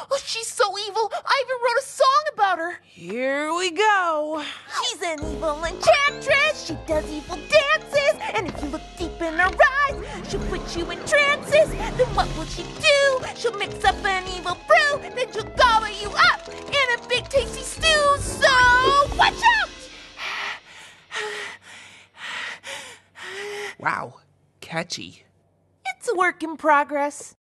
Oh, she's so evil. I even wrote a song about her. Here we go. She's an evil enchantress. She does evil dances. And if you look deep in her eyes, she'll put you in trances. Then what will she do? She'll mix up an evil brew. Then she'll gobble you up in a big tasty stew. So watch out! Wow, catchy. It's a work in progress.